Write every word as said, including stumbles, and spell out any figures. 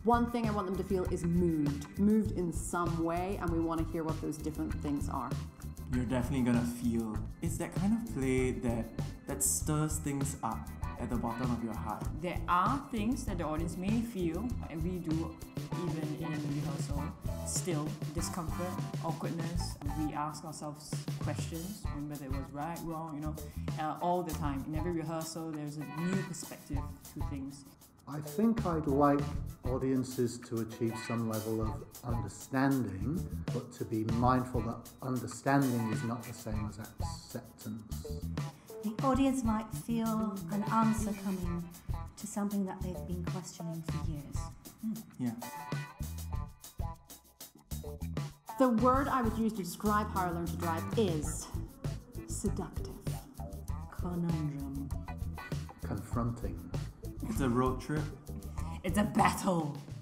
One thing I want them to feel is moved, moved in some way, and we want to hear what those different things are. You're definitely gonna feel. It's that kind of play that, that stirs things up at the bottom of your heart. There are things that the audience may feel, and we do even in rehearsal, still discomfort, awkwardness. We ask ourselves questions on whether it was right, wrong, you know, uh, all the time. In every rehearsal, there's a new perspective to things. I think I'd like audiences to achieve some level of understanding, but to be mindful that understanding is not the same as acceptance. The audience might feel an answer coming to something that they've been questioning for years. Hmm. Yeah. The word I would use to describe how I learned to drive is seductive. Conundrum. Confronting. It's a road trip. It's a battle.